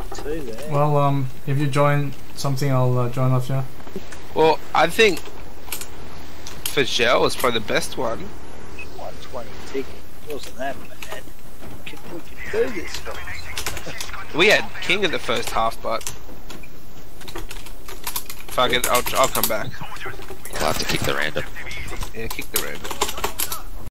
Two there. Well, if you join something, I'll join off you. Well, I think for Gel was probably the best one. 120 ticket. Wasn't that bad? We can do this, fellas. We had King in the first half, but fuck it, I'll come back. I'll have to kick the random. Yeah, kick the random.